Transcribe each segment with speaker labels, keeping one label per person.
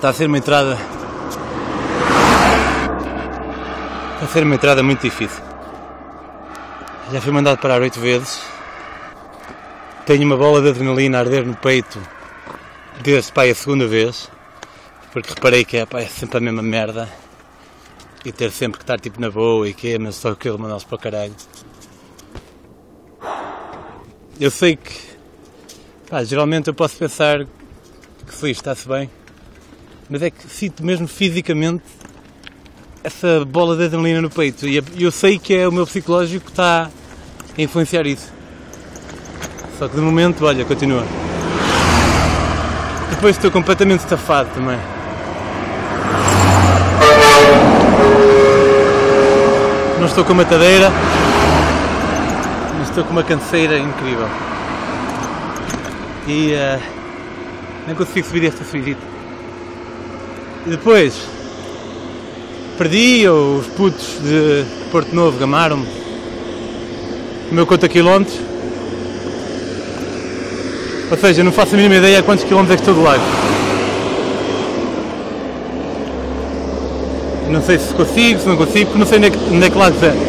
Speaker 1: Está a ser uma entrada. Está a ser uma entrada muito difícil. Já fui mandado parar 8 vezes. Tenho uma bola de adrenalina a arder no peito desde a segunda vez. Porque reparei que é sempre a mesma merda. E ter sempre que estar tipo na boa e que é, mas só aquilo mandá-los para o caralho. Eu sei que geralmente eu posso pensar que se está-se bem, mas é que sinto mesmo fisicamente essa bola de adrenalina no peito e eu sei que é o meu psicológico que está a influenciar isso. Só que de momento, olha, continua. Depois estou completamente estafado também. Não estou com uma tadeira, mas estou com uma canseira incrível. E nem consigo subir esta subidita. E depois perdi, ou os putos de Porto Novo gamaram-me o meu conta quilómetros. Ou seja, não faço a mínima ideia a quantos quilómetros é que estou do lago. Não sei se consigo, se não consigo, porque não sei onde é que lago é.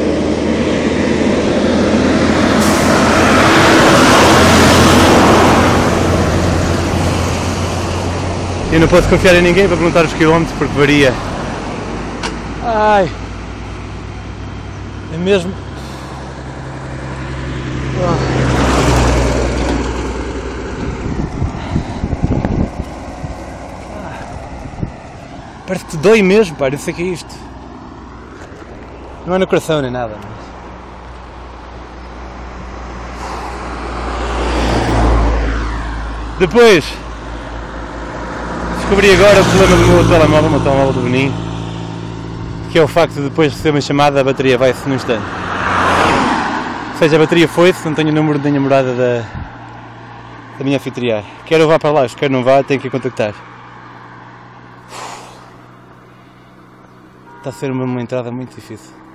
Speaker 1: Eu não posso confiar em ninguém para perguntar os quilómetros porque varia. Ai! É mesmo. Parece que dói mesmo, pá, não sei o que é isto. Não é no coração nem nada. Mas... Depois descobri agora o problema do meu telemóvel do Benin, que é o facto de depois de receber uma chamada a bateria vai-se num instante. Ou seja, a bateria foi-se, não tenho o número nem a morada da minha anfitriã. Quer eu vá para lá, quer não vá, tenho que a contactar. Está a ser uma entrada muito difícil.